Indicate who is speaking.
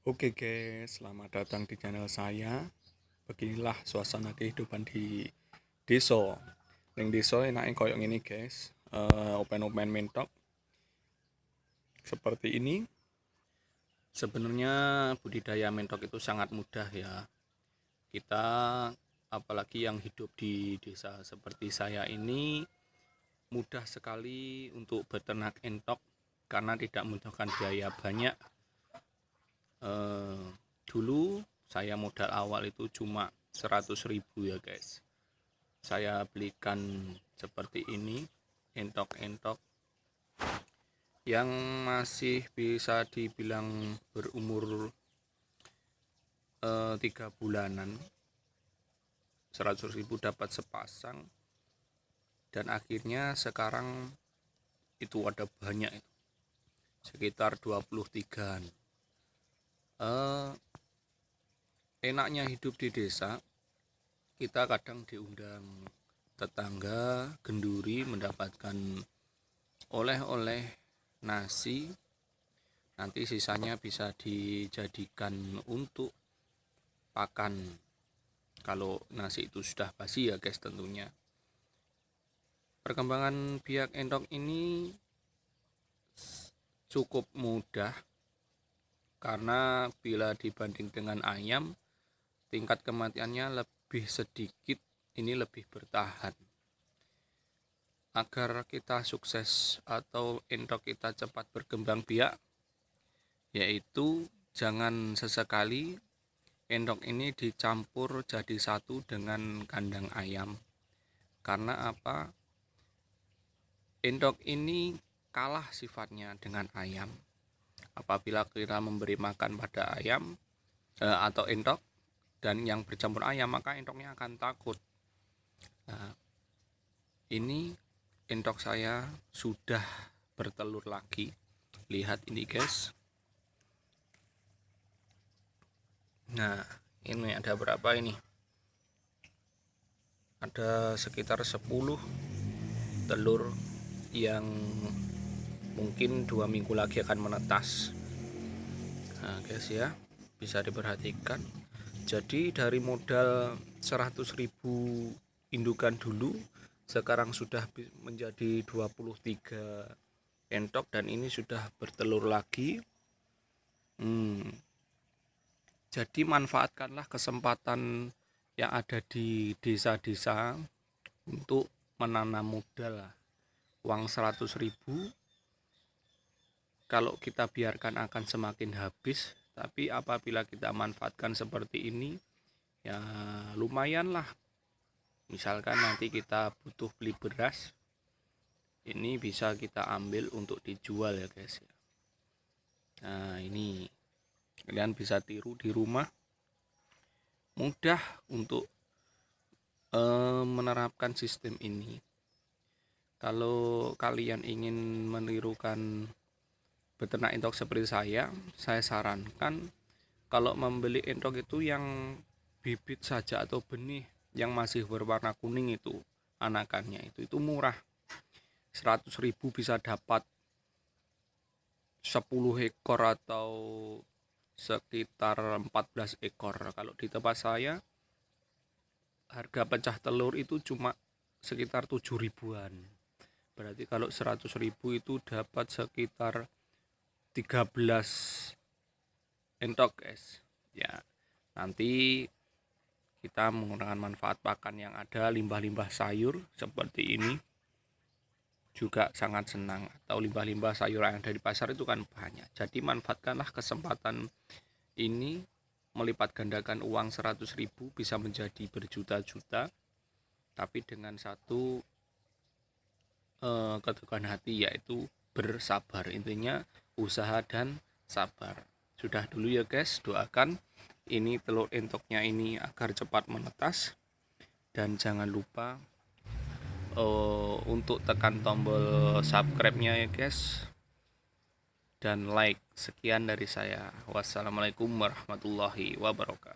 Speaker 1: Oke guys, selamat datang di channel saya. Beginilah suasana kehidupan di desa. Ning desa enake koyo ngene guys. Open-open mentok seperti ini. Sebenarnya budidaya mentok itu sangat mudah ya. Kita apalagi yang hidup di desa seperti saya ini mudah sekali untuk beternak entok karena tidak membutuhkan biaya banyak. Dulu saya modal awal itu cuma 100.000 ya guys. Saya belikan seperti ini entok-entok yang masih bisa dibilang berumur 3 bulanan. 100.000 dapat sepasang, dan akhirnya sekarang itu ada banyak itu, sekitar 23an. Enaknya hidup di desa, kita kadang diundang tetangga genduri mendapatkan oleh-oleh nasi, nanti sisanya bisa dijadikan untuk pakan kalau nasi itu sudah basi ya guys tentunya. Perkembangan biak entok ini cukup mudah karena bila dibanding dengan ayam, tingkat kematiannya lebih sedikit, ini lebih bertahan. Agar kita sukses atau entok kita cepat berkembang biak, yaitu jangan sesekali entok ini dicampur jadi satu dengan kandang ayam. Karena apa? Entok ini kalah sifatnya dengan ayam. Apabila kita memberi makan pada ayam atau entok dan yang bercampur ayam, maka entoknya akan takut. Nah, ini entok saya sudah bertelur lagi. Lihat ini guys. Nah, ini ada berapa ini? Ada sekitar 10 telur yang mungkin 2 minggu lagi akan menetas. Nah guys ya, bisa diperhatikan. Jadi dari modal 100.000 indukan dulu, sekarang sudah menjadi 23 entok dan ini sudah bertelur lagi. Jadi manfaatkanlah kesempatan yang ada di desa-desa untuk menanam modal. Uang 100.000 kalau kita biarkan akan semakin habis, tapi apabila kita manfaatkan seperti ini ya lumayan lah. Misalkan nanti kita butuh beli beras, ini bisa kita ambil untuk dijual ya guys. Nah ini kalian bisa tiru di rumah, mudah untuk menerapkan sistem ini. Kalau kalian ingin menirukan beternak entok seperti saya sarankan kalau membeli entok itu yang bibit saja atau benih yang masih berwarna kuning, itu anakannya itu murah. 100.000 bisa dapat 10 ekor atau sekitar 14 ekor. Kalau di tempat saya harga pecah telur itu cuma sekitar 7 ribuan. Berarti kalau 100.000 itu dapat sekitar 13 entok guys. Ya, nanti kita menggunakan manfaat pakan yang ada, limbah-limbah sayur seperti ini juga sangat senang, atau limbah-limbah sayur yang ada di pasar itu kan banyak. Jadi manfaatkanlah kesempatan ini, melipat gandakan uang 100.000 bisa menjadi berjuta-juta, tapi dengan satu keteguhan hati, yaitu bersabar. Intinya usaha dan sabar. Sudah dulu ya guys, doakan ini telur entoknya ini agar cepat menetas, dan jangan lupa untuk tekan tombol subscribe-nya ya guys, dan like. Sekian dari saya. Wassalamualaikum warahmatullahi wabarakatuh.